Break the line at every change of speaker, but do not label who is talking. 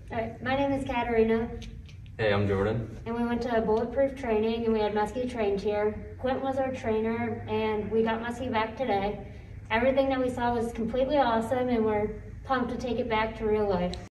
All right, my name is Katarina.
Hey, I'm Jordan.
And we went to Bulletproof Training and we had Muskie trained here. Quentin was our trainer and we got Muskie back today. Everything that we saw was completely awesome and we're pumped to take it back to real life.